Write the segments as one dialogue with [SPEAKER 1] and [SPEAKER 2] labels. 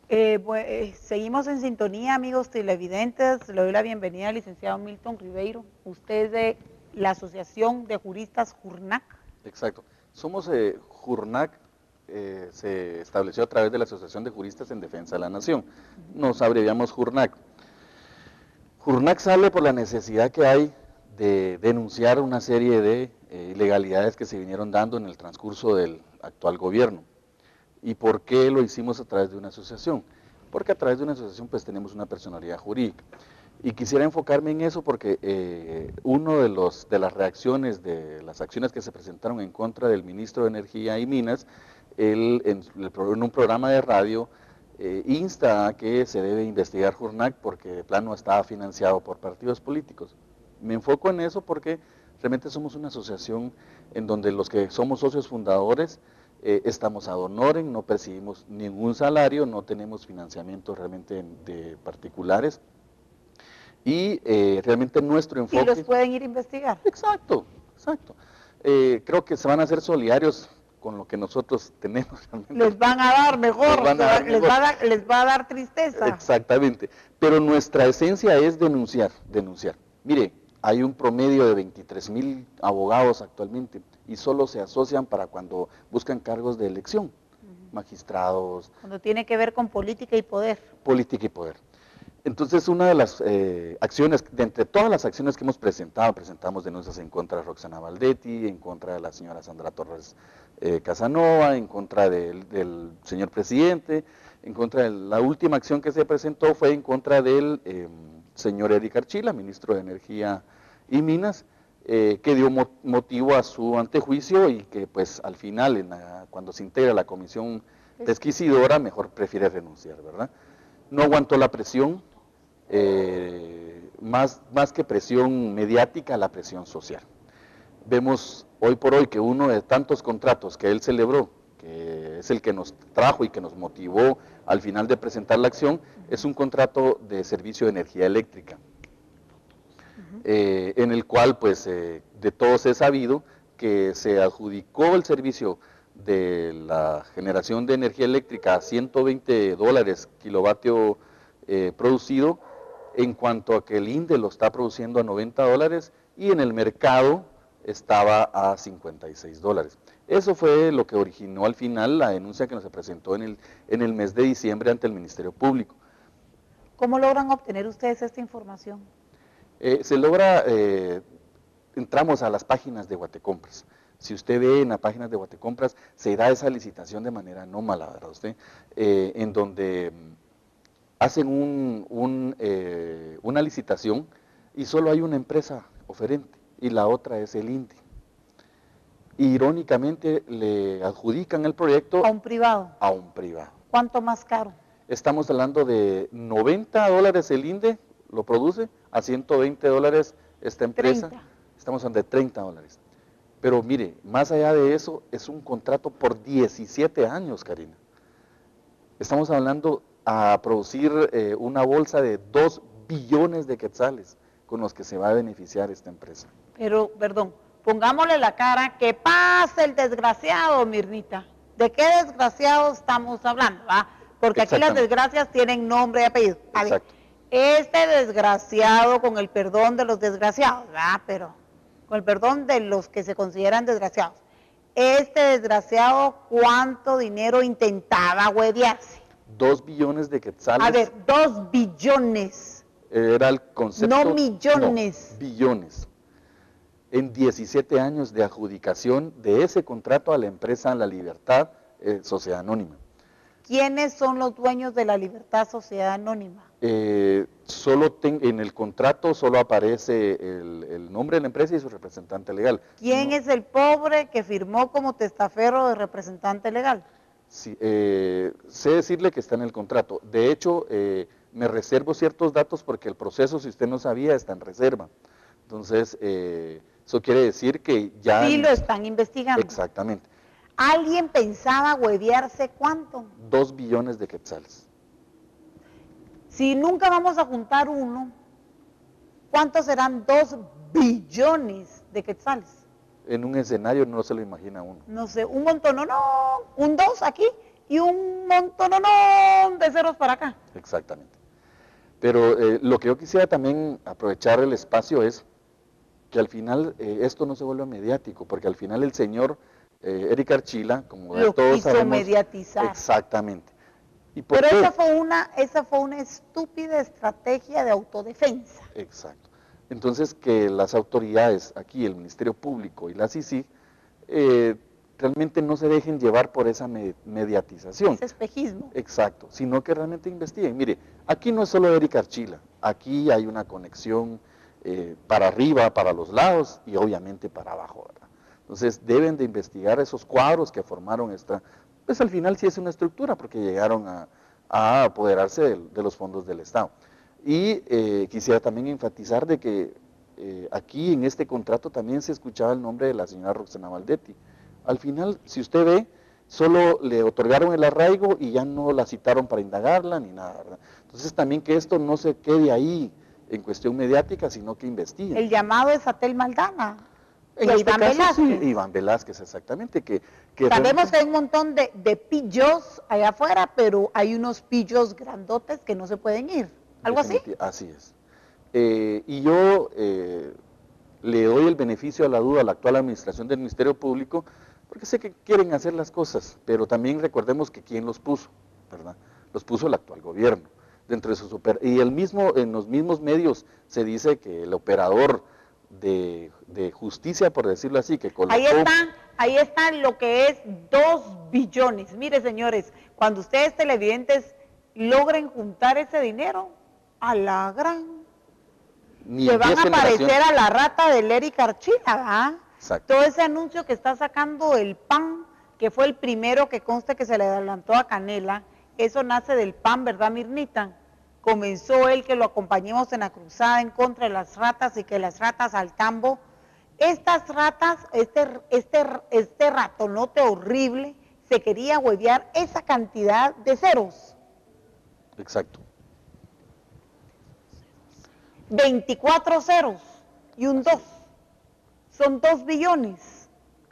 [SPEAKER 1] Seguimos en sintonía, amigos televidentes. Le doy la bienvenida al licenciado Milton Ribeiro. Usted es de la Asociación de Juristas JURNAC.
[SPEAKER 2] Exacto. Somos JURNAC, se estableció a través de la Asociación de Juristas en Defensa de la Nación. Nos abreviamos JURNAC. JURNAC sale por la necesidad que hay de denunciar una serie de ilegalidades que se vinieron dando en el transcurso del actual gobierno. ¿Y por qué lo hicimos a través de una asociación? Porque a través de una asociación pues tenemos una personalidad jurídica. Y quisiera enfocarme en eso porque uno de las reacciones de las acciones que se presentaron en contra del ministro de Energía y Minas, él en un programa de radio insta a que se debe investigar JURNAC porque de plano estaba financiado por partidos políticos. Me enfoco en eso porque realmente somos una asociación en donde los que somos socios fundadores estamos ad honorem, no percibimos ningún salario, no tenemos financiamiento realmente de particulares y realmente nuestro enfoque...
[SPEAKER 1] ¿Y los pueden ir a investigar?
[SPEAKER 2] Exacto, exacto. Creo que se van a hacer solidarios con lo que nosotros tenemos realmente.
[SPEAKER 1] Les van a dar mejor, les va a dar tristeza.
[SPEAKER 2] Exactamente, pero nuestra esencia es denunciar, denunciar. Mire, hay un promedio de 23,000 abogados actualmente y solo se asocian para cuando buscan cargos de elección, magistrados.
[SPEAKER 1] Cuando tiene que ver con política y poder.
[SPEAKER 2] Política y poder. Entonces, una de las acciones, de entre todas las acciones que hemos presentado, presentamos denuncias en contra de Roxana Valdetti, en contra de la señora Sandra Torres Casanova, en contra del señor presidente, en contra de la última acción que se presentó fue en contra del señor Eric Archila, ministro de Energía y Minas, que dio motivo a su antejuicio y que pues al final, cuando se integra la comisión pesquisidora, mejor prefiere renunciar, ¿verdad? No aguantó la presión, más que presión mediática, la presión social. Vemos hoy por hoy que uno de tantos contratos que él celebró, que es el que nos trajo y que nos motivó al final de presentar la acción, es un contrato de servicio de energía eléctrica, en el cual pues de todos es sabido que se adjudicó el servicio de la generación de energía eléctrica a $120 kilovatio producido, en cuanto a que el INDE lo está produciendo a $90 y en el mercado estaba a $56. Eso fue lo que originó al final la denuncia que nos presentó en el mes de diciembre ante el Ministerio Público.
[SPEAKER 1] ¿Cómo logran obtener ustedes esta información?
[SPEAKER 2] Se logra, entramos a las páginas de Guatecompras. Si usted ve en las páginas de Guatecompras, se da esa licitación de manera anómala, ¿verdad usted? En donde hacen una licitación y solo hay una empresa oferente y la otra es el INDE. Irónicamente le adjudican el proyecto
[SPEAKER 1] a un privado.
[SPEAKER 2] A un privado.
[SPEAKER 1] ¿Cuánto más caro?
[SPEAKER 2] Estamos hablando de $90 el INDE, lo produce, a $120 esta empresa.
[SPEAKER 1] 30.
[SPEAKER 2] Estamos hablando de $30. Pero mire, más allá de eso, es un contrato por 17 años, Karina. Estamos hablando a producir una bolsa de 2 billones de quetzales con los que se va a beneficiar esta empresa.
[SPEAKER 1] Pero, perdón, pongámosle la cara, que pase el desgraciado, Mirnita. ¿De qué desgraciado estamos hablando? Porque aquí las desgracias tienen nombre y apellido. A ver, este desgraciado, con el perdón de los desgraciados, ¿verdad? Pero con el perdón de los que se consideran desgraciados. Este desgraciado, ¿cuánto dinero intentaba huevearse?
[SPEAKER 2] 2 billones de quetzales.
[SPEAKER 1] A ver, 2 billones.
[SPEAKER 2] Era el concepto.
[SPEAKER 1] No millones.
[SPEAKER 2] No, billones. En 17 años de adjudicación de ese contrato a la empresa La Libertad, Sociedad Anónima.
[SPEAKER 1] ¿Quiénes son los dueños de La Libertad, Sociedad Anónima?
[SPEAKER 2] En el contrato solo aparece el nombre de la empresa y su representante legal.
[SPEAKER 1] ¿Quién es el pobre que firmó como testaferro de representante legal?
[SPEAKER 2] Sí, sé decirle que está en el contrato. De hecho, me reservo ciertos datos porque el proceso, si usted no sabía, está en reserva. Entonces, eso quiere decir que ya...
[SPEAKER 1] Sí, lo están investigando.
[SPEAKER 2] Exactamente.
[SPEAKER 1] ¿Alguien pensaba huevearse cuánto?
[SPEAKER 2] 2 billones de quetzales.
[SPEAKER 1] Si nunca vamos a juntar uno, ¿cuántos serán 2 billones de quetzales?
[SPEAKER 2] En un escenario no se lo imagina uno.
[SPEAKER 1] No sé, un montón, no, un 2 aquí y un montón de ceros para acá.
[SPEAKER 2] Exactamente. Pero lo que yo quisiera también aprovechar el espacio es que al final esto no se vuelva mediático, porque al final el señor Eric Archila, como
[SPEAKER 1] Lo
[SPEAKER 2] todos
[SPEAKER 1] quiso
[SPEAKER 2] sabemos,
[SPEAKER 1] mediatizar.
[SPEAKER 2] exactamente. ¿Y por
[SPEAKER 1] Pero
[SPEAKER 2] qué?
[SPEAKER 1] esa fue una estúpida estrategia de autodefensa.
[SPEAKER 2] Exacto. Entonces, que las autoridades, aquí el Ministerio Público y la CICIG, realmente no se dejen llevar por esa mediatización.
[SPEAKER 1] Ese espejismo.
[SPEAKER 2] Exacto, sino que realmente investiguen. Mire, aquí no es solo Eric Archila, aquí hay una conexión para arriba, para los lados y obviamente para abajo, ¿verdad? Entonces deben de investigar esos cuadros que formaron esta, pues al final sí es una estructura porque llegaron a apoderarse de los fondos del Estado. Y quisiera también enfatizar de que aquí en este contrato también se escuchaba el nombre de la señora Roxana Valdetti. Al final, si usted ve, solo le otorgaron el arraigo y ya no la citaron para indagarla ni nada, ¿verdad? Entonces también que esto no se quede ahí en cuestión mediática, sino que investiguen.
[SPEAKER 1] El llamado es Atel Maldana.
[SPEAKER 2] En
[SPEAKER 1] y
[SPEAKER 2] este
[SPEAKER 1] Iván
[SPEAKER 2] caso,
[SPEAKER 1] Velázquez.
[SPEAKER 2] sí, Iván Velázquez, exactamente.
[SPEAKER 1] Sabemos que hay un montón de pillos allá afuera, pero hay unos pillos grandotes que no se pueden ir. ¿Algo así?
[SPEAKER 2] Así es. Y yo le doy el beneficio a la duda a la actual administración del Ministerio Público, porque sé que quieren hacer las cosas, pero también recordemos que quién los puso, ¿verdad? Los puso el actual gobierno. Dentro de sus y en los mismos medios se dice que el operador de justicia, por decirlo así, que colocó...
[SPEAKER 1] Ahí está lo que es 2 billones. Mire, señores, cuando ustedes televidentes logren juntar ese dinero, a la gran... se van a parecer a la rata del Eric Archila, ¿verdad?
[SPEAKER 2] Exacto.
[SPEAKER 1] Todo ese anuncio que está sacando el PAN, que fue el primero que conste que se le adelantó a Canela, eso nace del PAN, ¿verdad, Mirnita? Comenzó él que lo acompañemos en la cruzada en contra de las ratas y que las ratas al tambo. Estas ratas, este ratonote horrible, se quería huevear esa cantidad de ceros.
[SPEAKER 2] Exacto.
[SPEAKER 1] 24 ceros y un 2. Son 2 billones.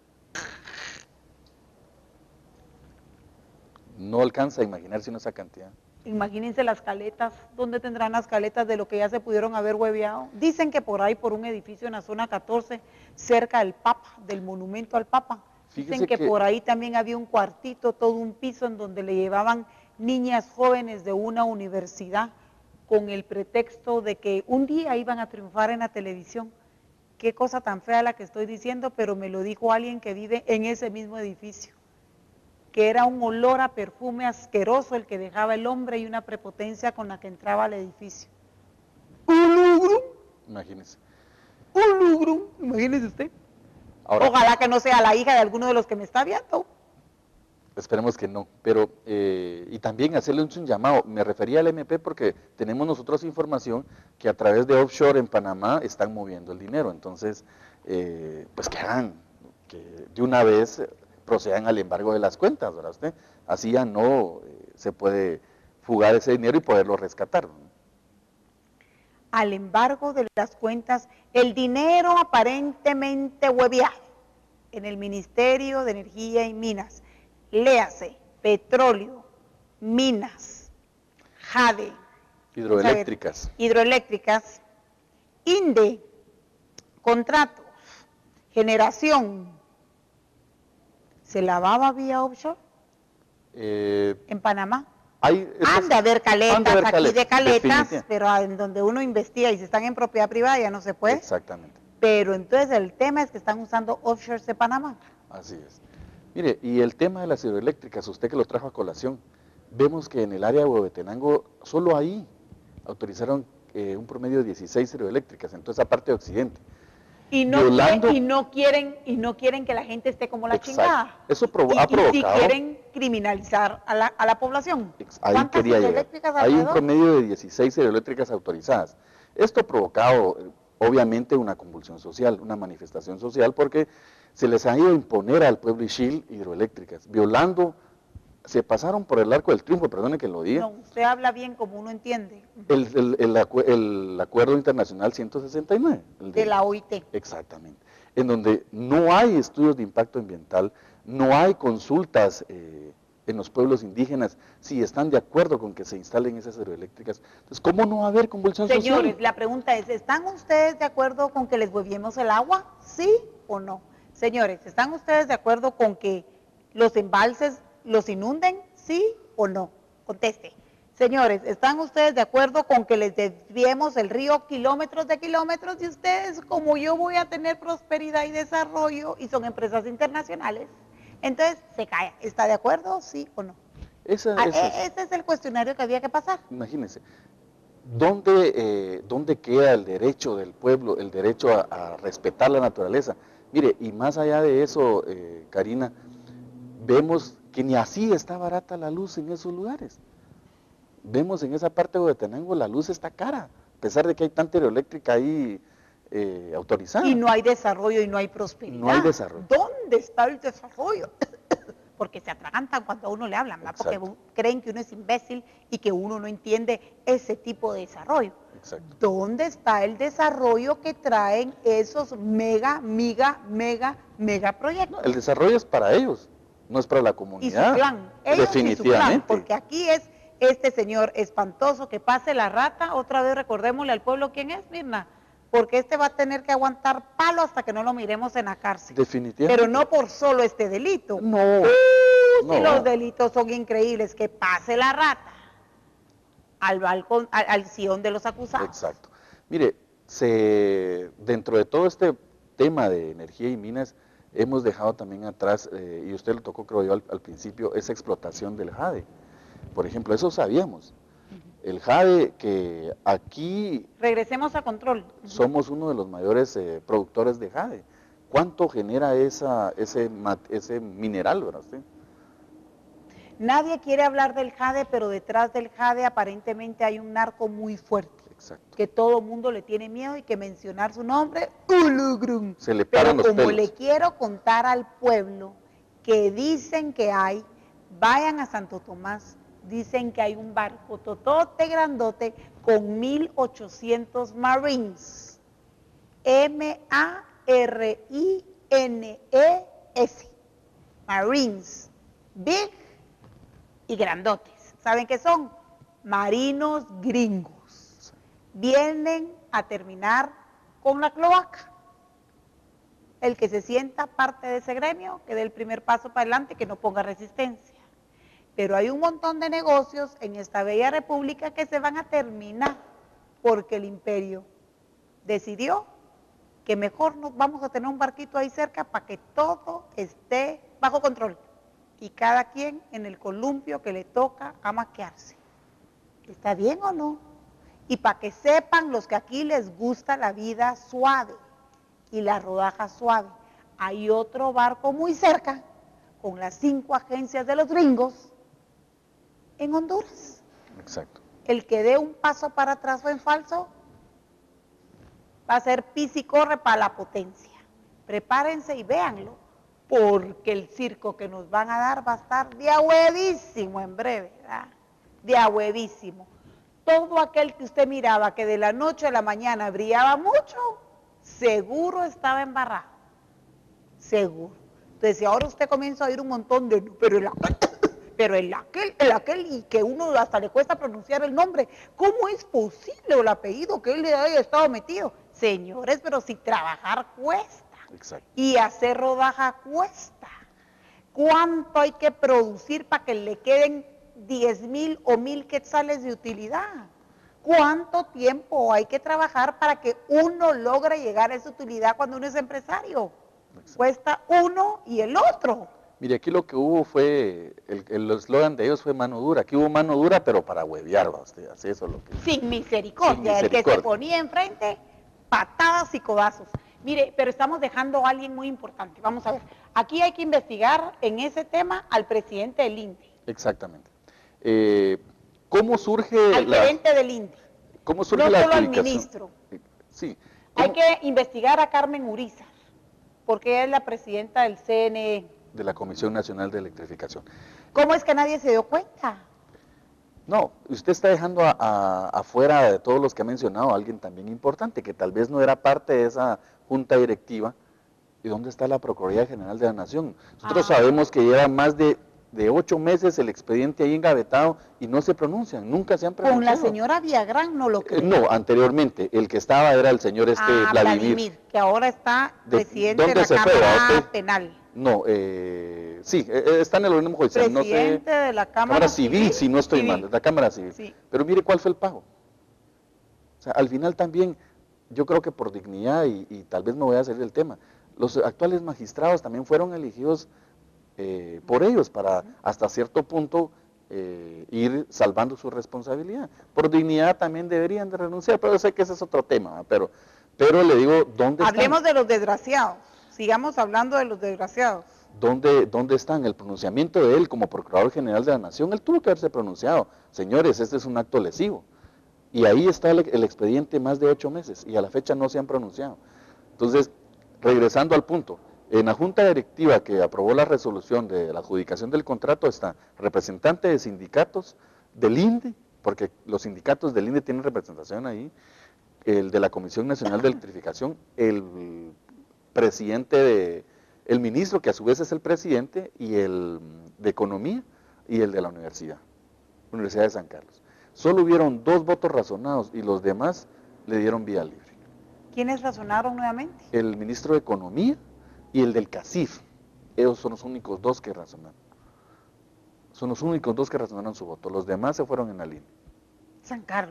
[SPEAKER 2] No alcanza a imaginarse esa cantidad.
[SPEAKER 1] Imagínense las caletas, ¿dónde tendrán las caletas de lo que ya se pudieron haber hueveado? Dicen que por ahí, por un edificio en la zona 14, cerca del Papa, del monumento al Papa. Dicen que por ahí también había un cuartito, todo un piso en donde le llevaban niñas jóvenes de una universidad con el pretexto de que un día iban a triunfar en la televisión. Qué cosa tan fea la que estoy diciendo, pero me lo dijo alguien que vive en ese mismo edificio, que era un olor a perfume asqueroso el que dejaba el hombre y una prepotencia con la que entraba al edificio. ¡Un lugrum!
[SPEAKER 2] Imagínese.
[SPEAKER 1] ¡Un lugrum! Imagínese usted. Ahora, ojalá que no sea la hija de alguno de los que me está viendo.
[SPEAKER 2] Esperemos que no, pero y también hacerle un llamado, me refería al MP porque tenemos nosotros información que a través de offshore en Panamá están moviendo el dinero, entonces pues que hagan, que de una vez procedan al embargo de las cuentas, ¿verdad usted? Así ya no se puede fugar ese dinero y poderlo rescatar, ¿no?
[SPEAKER 1] Al embargo de las cuentas, el dinero aparentemente hueviado en el Ministerio de Energía y Minas, léase, petróleo, minas, jade,
[SPEAKER 2] hidroeléctricas,
[SPEAKER 1] INDE, contratos, generación, ¿se lavaba vía offshore en Panamá? Han de haber caletas aquí de caletas, pero en donde uno investiga y si están en propiedad privada ya no se puede.
[SPEAKER 2] Exactamente.
[SPEAKER 1] Pero entonces el tema es que están usando offshores de Panamá.
[SPEAKER 2] Así es. Mire, y el tema de las hidroeléctricas, usted que lo trajo a colación, vemos que en el área de Huehuetenango, solo ahí autorizaron un promedio de 16 hidroeléctricas, en toda esa parte de Occidente.
[SPEAKER 1] Y no quieren que la gente esté como la chingada.
[SPEAKER 2] Eso ha provocado.
[SPEAKER 1] Y si quieren criminalizar a la población.
[SPEAKER 2] Ahí quería llegar. Hay un promedio de 16 hidroeléctricas autorizadas. Esto ha provocado, obviamente, una convulsión social, una manifestación social, porque se les ha ido a imponer al pueblo Ixil hidroeléctricas, violando, se pasaron por el arco del triunfo, perdone que lo diga.
[SPEAKER 1] No, usted habla bien como uno entiende.
[SPEAKER 2] El acuerdo internacional 169.
[SPEAKER 1] De la OIT.
[SPEAKER 2] Exactamente. En donde no hay estudios de impacto ambiental, no hay consultas en los pueblos indígenas, si están de acuerdo con que se instalen esas hidroeléctricas. Entonces, ¿cómo no va a haber convulsión social?
[SPEAKER 1] Señores, la pregunta es, ¿están ustedes de acuerdo con que les hueviemos el agua? ¿Sí o no? Señores, ¿están ustedes de acuerdo con que los embalses los inunden? ¿Sí o no? Conteste. Señores, ¿están ustedes de acuerdo con que les desviemos el río kilómetros de kilómetros y ustedes, como yo, voy a tener prosperidad y desarrollo y son empresas internacionales? Entonces, se calla. ¿Está de acuerdo? ¿Sí o no? Ese es el cuestionario que había que pasar.
[SPEAKER 2] Imagínense, ¿dónde queda el derecho del pueblo, el derecho a respetar la naturaleza? Mire, y más allá de eso, Karina, vemos que ni así está barata la luz en esos lugares. Vemos en esa parte de Huehuetenango la luz está cara, a pesar de que hay tanta hidroeléctrica ahí autorizada.
[SPEAKER 1] Y no hay desarrollo y no hay prosperidad.
[SPEAKER 2] No hay desarrollo.
[SPEAKER 1] ¿Dónde está el desarrollo? Porque se atragantan cuando a uno le hablan, ¿verdad? Porque creen que uno es imbécil y que uno no entiende ese tipo de desarrollo.
[SPEAKER 2] Exacto.
[SPEAKER 1] ¿Dónde está el desarrollo que traen esos mega proyectos?
[SPEAKER 2] No, el desarrollo es para ellos, no es para la comunidad.
[SPEAKER 1] Y su clan, ellos
[SPEAKER 2] definitivamente.
[SPEAKER 1] Y su clan, porque aquí es este señor espantoso que pase la rata, otra vez recordémosle al pueblo quién es, Mirna, porque este va a tener que aguantar palo hasta que no lo miremos en la cárcel.
[SPEAKER 2] Definitivamente.
[SPEAKER 1] Pero no por solo este delito.
[SPEAKER 2] No.
[SPEAKER 1] Si los delitos son increíbles, que pase la rata al balcón, al sillón de los acusados.
[SPEAKER 2] Exacto. Mire, dentro de todo este tema de energía y minas, hemos dejado también atrás, y usted lo tocó creo yo al principio, esa explotación del jade. Por ejemplo, eso sabíamos. El jade, que aquí...
[SPEAKER 1] Regresemos a control.
[SPEAKER 2] Somos uno de los mayores productores de jade. ¿Cuánto genera ese mineral, verdad usted?
[SPEAKER 1] Nadie quiere hablar del jade, pero detrás del jade aparentemente hay un narco muy fuerte.
[SPEAKER 2] Exacto.
[SPEAKER 1] Que todo mundo le tiene miedo y que mencionar su nombre,
[SPEAKER 2] se le paran los pelos.
[SPEAKER 1] Como le quiero contar al pueblo que dicen que hay, vayan a Santo Tomás, dicen que hay un barco totote grandote con 1,800 Marines. M-A-R-I-N-E-S. Marines. Big y grandotes. ¿Saben qué son? Marinos gringos. Vienen a terminar con la cloaca. El que se sienta parte de ese gremio, que dé el primer paso para adelante, que no ponga resistencia. Pero hay un montón de negocios en esta bella república que se van a terminar porque el imperio decidió que mejor nos vamos a tener un barquito ahí cerca para que todo esté bajo control y cada quien en el columpio que le toca amaquearse. ¿Está bien o no? Y para que sepan los que aquí les gusta la vida suave y la rodaja suave, hay otro barco muy cerca con las 5 agencias de los gringos en Honduras.
[SPEAKER 2] Exacto.
[SPEAKER 1] El que dé un paso para atrás o en falso va a ser pis y corre para la potencia. Prepárense y véanlo, porque el circo que nos van a dar va a estar de a huevísimo en breve, ¿verdad? De a huevísimo. Todo aquel que usted miraba que de la noche a la mañana brillaba mucho, seguro estaba embarrado. Seguro. Entonces, si ahora usted comienza a oír un montón de... Pero el aquel, y que uno hasta le cuesta pronunciar el nombre, ¿cómo es posible el apellido que él le haya estado metido? Señores, pero si trabajar cuesta.
[SPEAKER 2] Exacto.
[SPEAKER 1] Y hacer rodaja cuesta. ¿Cuánto hay que producir para que le queden 10,000 o 1,000 quetzales de utilidad? ¿Cuánto tiempo hay que trabajar para que uno logre llegar a esa utilidad cuando uno es empresario? Exacto. Cuesta uno y el otro.
[SPEAKER 2] Mire, aquí lo que hubo fue, el eslogan de ellos fue mano dura. Aquí hubo mano dura, pero para huevear, usted, así eso es lo que...
[SPEAKER 1] Sin misericordia. El que se ponía enfrente, patadas y codazos. Mire, pero estamos dejando a alguien muy importante. Vamos a ver, aquí hay que investigar en ese tema al presidente del INDE.
[SPEAKER 2] Exactamente. ¿Cómo surge
[SPEAKER 1] al gerente del INDE.
[SPEAKER 2] ¿Cómo surge
[SPEAKER 1] no
[SPEAKER 2] la
[SPEAKER 1] solo
[SPEAKER 2] adjudicación?
[SPEAKER 1] al ministro.
[SPEAKER 2] Sí.
[SPEAKER 1] Hay que investigar a Carmen Urizar, porque ella es la presidenta del CNE.
[SPEAKER 2] De la Comisión Nacional de Electrificación.
[SPEAKER 1] ¿Cómo es que nadie se dio cuenta?
[SPEAKER 2] No, usted está dejando afuera de todos los que ha mencionado a alguien también importante, que tal vez no era parte de esa junta directiva. ¿Y dónde está la Procuraduría General de la Nación? Nosotros sabemos que lleva más de de 8 meses el expediente ahí engavetado y no se pronuncian, nunca se han pronunciado.
[SPEAKER 1] Con la señora Villagrán no lo creo.
[SPEAKER 2] No, anteriormente, el que estaba era el señor Vladimir.
[SPEAKER 1] Que ahora está presidente de la Cámara Penal.
[SPEAKER 2] No, sí, está en el organismo judicial.
[SPEAKER 1] Presidente de la
[SPEAKER 2] Cámara Civil, si no estoy mal, la Cámara Civil. Sí. Pero mire cuál fue el pago. O sea, al final también, yo creo que por dignidad, y tal vez me voy a salir del tema, los actuales magistrados también fueron elegidos por ellos para hasta cierto punto ir salvando su responsabilidad. Por dignidad también deberían de renunciar, pero yo sé que ese es otro tema, pero le digo, ¿dónde están?
[SPEAKER 1] Hablemos de los desgraciados, sigamos hablando de los desgraciados.
[SPEAKER 2] ¿Dónde están? El pronunciamiento de él como Procurador General de la Nación, él tuvo que haberse pronunciado. Señores, este es un acto lesivo. Y ahí está el expediente más de 8 meses, y a la fecha no se han pronunciado. Entonces, regresando al punto, en la Junta Directiva que aprobó la resolución de la adjudicación del contrato está representante de sindicatos del INDE, porque los sindicatos del INDE tienen representación ahí, el de la Comisión Nacional de Electrificación, el presidente el ministro, que a su vez es el presidente, y el de Economía, y el de la Universidad de San Carlos. Solo hubieron 2 votos razonados y los demás le dieron vía libre.
[SPEAKER 1] ¿Quiénes razonaron nuevamente?
[SPEAKER 2] El ministro de Economía y el del CACIF. Ellos son los únicos 2 que razonaron. Son los únicos 2 que razonaron su voto. Los demás se fueron en la línea.
[SPEAKER 1] San Carlos.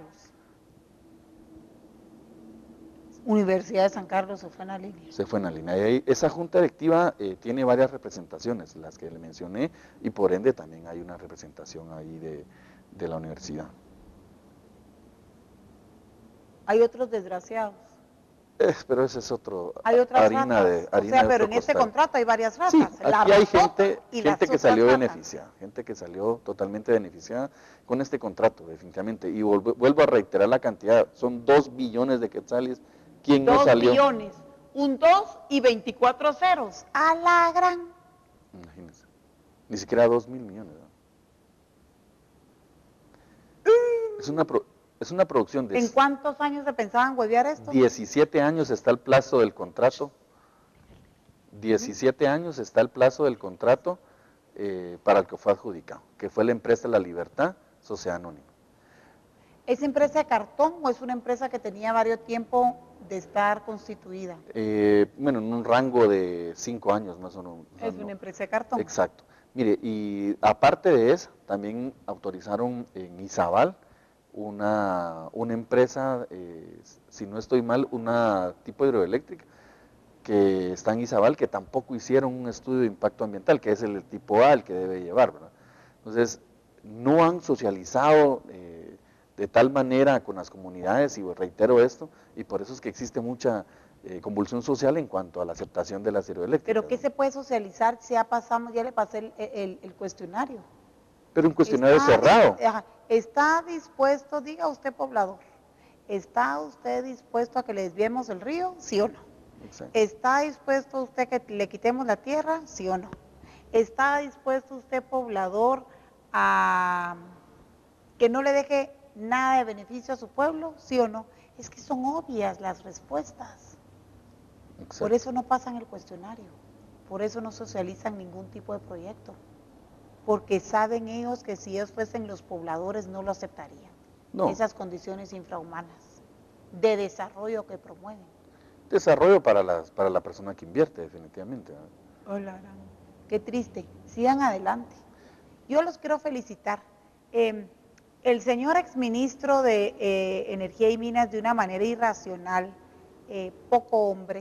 [SPEAKER 1] Universidad de San Carlos se fue en la línea.
[SPEAKER 2] Se fue en la línea. Y esa junta directiva tiene varias representaciones, las que le mencioné, y por ende también hay una representación ahí de la universidad.
[SPEAKER 1] Hay otros desgraciados.
[SPEAKER 2] Pero ese es otro,
[SPEAKER 1] hay otras harina ratas. Pero en este contrato hay varias ratas.
[SPEAKER 2] Sí, aquí hay gente que salió beneficiada, gente que salió totalmente beneficiada con este contrato, definitivamente. Y vuelvo a reiterar la cantidad, son 2 billones de quetzales. ¿Quién no salió?
[SPEAKER 1] 2 billones, un 2 y 24 ceros, a la gran.
[SPEAKER 2] Imagínense, ni siquiera 2.000 millones, ¿no? Es una producción de...
[SPEAKER 1] ¿En cuántos años se pensaban huevear esto?
[SPEAKER 2] 17 años está el plazo del contrato. 17 años está el plazo del contrato para el que fue adjudicado, que fue la empresa La Libertad, Sociedad Anónima.
[SPEAKER 1] ¿Es empresa de cartón o es una empresa que tenía varios tiempo de estar constituida?
[SPEAKER 2] Bueno, en un rango de 5 años más o menos.
[SPEAKER 1] Es una empresa de cartón.
[SPEAKER 2] Exacto. Mire, y aparte de eso, también autorizaron en Izabal una empresa, si no estoy mal, una tipo hidroeléctrica que está en Izabal, que tampoco hicieron un estudio de impacto ambiental, que es el tipo A, el que debe llevar, ¿verdad? Entonces, no han socializado de tal manera con las comunidades, y reitero esto, y por eso es que existe mucha convulsión social en cuanto a la aceptación de las hidroeléctricas.
[SPEAKER 1] ¿Pero qué se puede socializar? Ya pasamos, ya le pasé el cuestionario.
[SPEAKER 2] Pero un cuestionario cerrado.
[SPEAKER 1] ¿Está dispuesto, diga usted poblador, está usted dispuesto a que le desviemos el río, sí o no? Exacto. ¿Está dispuesto usted que le quitemos la tierra, sí o no? ¿Está dispuesto usted poblador a que no le deje nada de beneficio a su pueblo, sí o no? Es que son obvias las respuestas. Exacto. Por eso no pasan el cuestionario, por eso no socializan ningún tipo de proyecto. Porque saben ellos que si ellos fuesen los pobladores no lo aceptarían. No. Esas condiciones infrahumanas de desarrollo que promueven.
[SPEAKER 2] Desarrollo para la persona que invierte, definitivamente.
[SPEAKER 1] Hola, qué triste. Sigan adelante. Yo los quiero felicitar. El señor exministro de Energía y Minas, de una manera irracional, poco hombre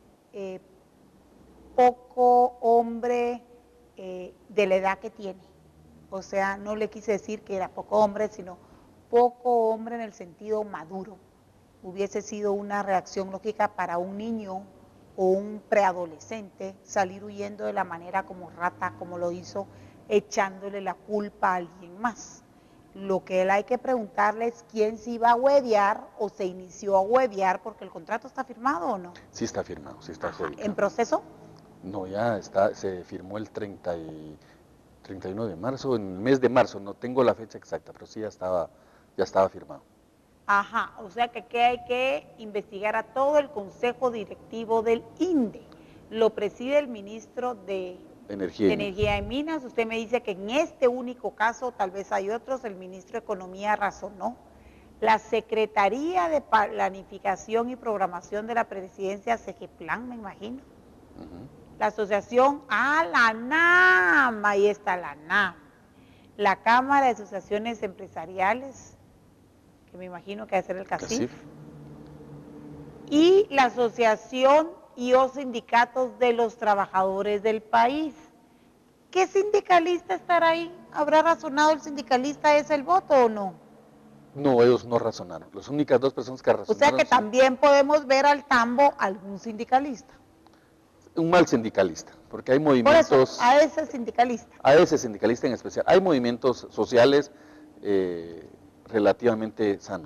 [SPEAKER 1] de la edad que tiene, o sea, no le quise decir que era poco hombre, sino poco hombre en el sentido maduro. Hubiese sido una reacción lógica para un niño o un preadolescente salir huyendo de la manera como rata, como lo hizo, echándole la culpa a alguien más. Lo que él hay que preguntarle es quién se iba a huevear o se inició a huevear, porque el contrato está firmado ¿o no?
[SPEAKER 2] Sí está firmado, sí está firmado.
[SPEAKER 1] ¿En proceso?
[SPEAKER 2] No, ya está, se firmó el 31 de marzo, en el mes de marzo, no tengo la fecha exacta, pero sí ya estaba firmado.
[SPEAKER 1] Ajá, o sea que hay que investigar a todo el consejo directivo del INDE. Lo preside el ministro de
[SPEAKER 2] Energía y
[SPEAKER 1] Energía y Minas. Usted me dice que en este único caso, tal vez hay otros, el ministro de Economía razonó. La Secretaría de Planificación y Programación de la Presidencia, Segeplan, me imagino. La asociación, la NAM, ahí está la NAM. La Cámara de Asociaciones Empresariales, que me imagino que debe ser el CACIF. Y la Asociación y o sindicatos de los trabajadores del país. ¿Qué sindicalista estará ahí? ¿Habrá razonado el sindicalista ese el voto o no?
[SPEAKER 2] No, ellos no razonaron. Las únicas dos personas que razonaron.
[SPEAKER 1] O sea que también podemos ver al tambo algún sindicalista.
[SPEAKER 2] Un mal sindicalista, porque hay movimientos...
[SPEAKER 1] Por eso, a ese sindicalista.
[SPEAKER 2] A ese sindicalista en especial. Hay movimientos sociales relativamente sanos.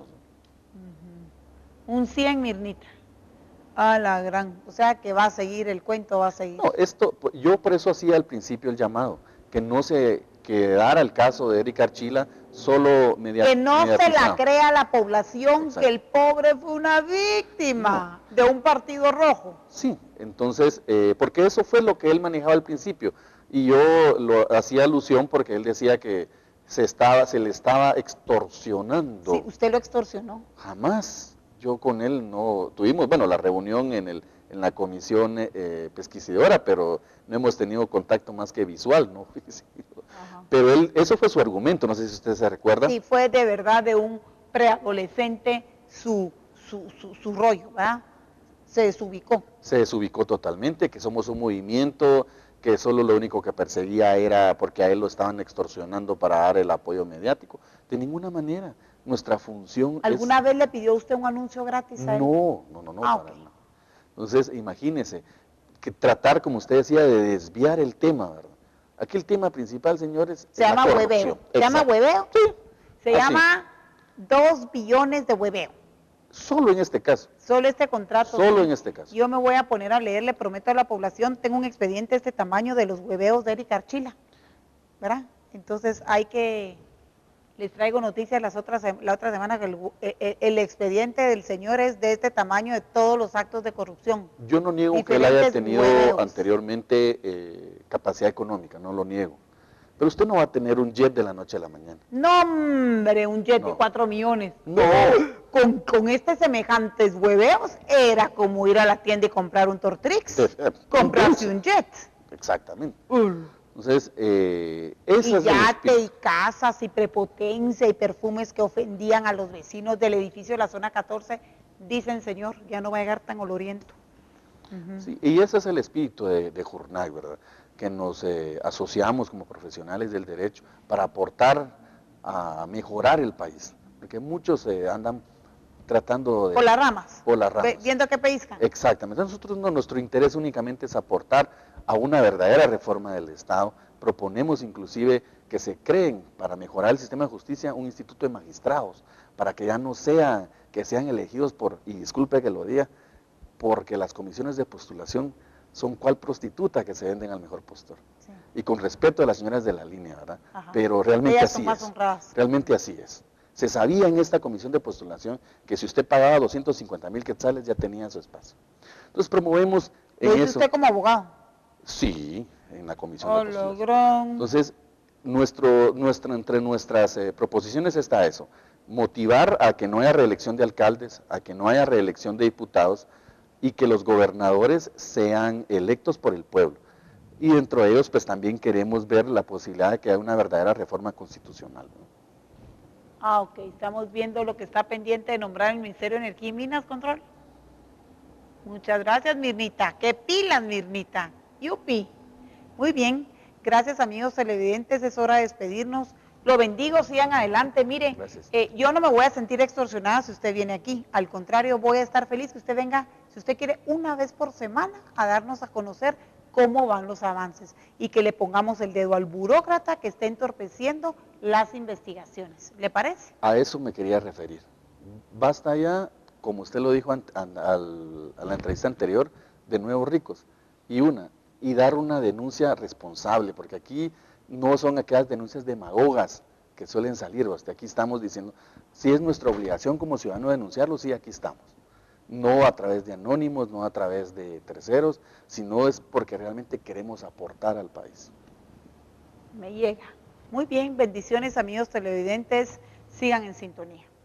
[SPEAKER 1] Un 100, Mirnita. A la gran. O sea que va a seguir, el cuento va a seguir.
[SPEAKER 2] No, yo por eso hacía al principio el llamado, que no se quedara el caso de Eric Archila solo mediante...
[SPEAKER 1] Que no se la crea la población. Exacto. Que el pobre fue una víctima de un partido rojo.
[SPEAKER 2] Sí, entonces, porque eso fue lo que él manejaba al principio, y yo lo hacía alusión porque él decía que se le estaba extorsionando.
[SPEAKER 1] Sí, ¿usted lo extorsionó?
[SPEAKER 2] Jamás. Yo con él no tuvimos, bueno, la reunión en la comisión pesquisidora, pero no hemos tenido contacto más que visual, ¿no? Pero eso fue su argumento, no sé si usted se recuerda.
[SPEAKER 1] Sí, fue de verdad de un preadolescente su rollo, ¿verdad? Se desubicó.
[SPEAKER 2] Se desubicó totalmente, que somos un movimiento que solo lo único que perseguía era porque a él lo estaban extorsionando para dar el apoyo mediático. De ninguna manera. Nuestra función
[SPEAKER 1] ¿Alguna vez le pidió usted un anuncio gratis a él?
[SPEAKER 2] No. Okay. Entonces, imagínese, que tratar, como usted decía, de desviar el tema, ¿verdad? Aquí el tema principal, señores,
[SPEAKER 1] se llama hueveo. ¿Se llama hueveo?
[SPEAKER 2] Sí.
[SPEAKER 1] Se llama 2 billones de hueveo.
[SPEAKER 2] Solo en este caso.
[SPEAKER 1] Solo este contrato.
[SPEAKER 2] Solo en este caso.
[SPEAKER 1] Yo me voy a poner a leer, le prometo a la población, tengo un expediente de este tamaño de los hueveos de Eric Archila, ¿verdad? Entonces les traigo noticias la otra semana que el expediente del señor es de este tamaño de todos los actos de corrupción.
[SPEAKER 2] Yo no niego que él haya tenido anteriormente capacidad económica, no lo niego. Pero usted no va a tener un jet de la noche a la mañana.
[SPEAKER 1] No, hombre, un jet de 4 millones.
[SPEAKER 2] No.
[SPEAKER 1] Con semejantes hueveos era como ir a la tienda y comprar un Tortrix, comprarse un jet.
[SPEAKER 2] Exactamente. Entonces, eso
[SPEAKER 1] y yate y casas y prepotencia y perfumes que ofendían a los vecinos del edificio de la zona 14, dicen, señor, ya no va a llegar tan oloriento.
[SPEAKER 2] Sí, y ese es el espíritu de JURNAC, ¿verdad? Que nos asociamos como profesionales del derecho para aportar a mejorar el país, porque muchos andan tratando de...
[SPEAKER 1] Por las ramas.
[SPEAKER 2] Por las ramas.
[SPEAKER 1] Viendo que pescan.
[SPEAKER 2] Exactamente. Nosotros no, nuestro interés únicamente es aportar a una verdadera reforma del Estado. Proponemos inclusive que se creen, para mejorar el sistema de justicia, un instituto de magistrados, para que ya no sean, que sean elegidos por, y disculpe que lo diga, porque las comisiones de postulación son cual prostituta que se venden al mejor postor. Sí. Y con respeto a las señoras de la línea, ¿verdad? Ajá. Pero realmente así es. Realmente así es. Se sabía en esta comisión de postulación que si usted pagaba 250,000 quetzales ya tenía su espacio. Entonces promovemos en eso.
[SPEAKER 1] ¿Lo hizo usted como abogado?
[SPEAKER 2] Sí, en la comisión de postulación. Entonces, entre nuestras proposiciones está eso, motivar a que no haya reelección de alcaldes, a que no haya reelección de diputados y que los gobernadores sean electos por el pueblo. Y dentro de ellos, pues también queremos ver la posibilidad de que haya una verdadera reforma constitucional, ¿no?
[SPEAKER 1] Ok, estamos viendo lo que está pendiente de nombrar el Ministerio de Energía y Minas, Control. Muchas gracias, Mirnita. ¡Qué pilas, Mirnita! ¡Yupi! Muy bien. Gracias, amigos televidentes. Es hora de despedirnos. Lo bendigo, sigan adelante. Mire, yo no me voy a sentir extorsionada si usted viene aquí. Al contrario, voy a estar feliz que usted venga, si usted quiere, una vez por semana a darnos a conocer cómo van los avances y que le pongamos el dedo al burócrata que está entorpeciendo las investigaciones. ¿Le parece?
[SPEAKER 2] A eso me quería referir. Basta ya, como usted lo dijo a la entrevista anterior, de nuevos ricos. Y dar una denuncia responsable, porque aquí no son aquellas denuncias demagogas que suelen salir. Aquí estamos diciendo, si es nuestra obligación como ciudadano denunciarlo, sí, aquí estamos. no a través de anónimos, no a través de terceros, sino es porque realmente queremos aportar al país.
[SPEAKER 1] Me llega. Muy bien, bendiciones amigos televidentes, sigan en sintonía.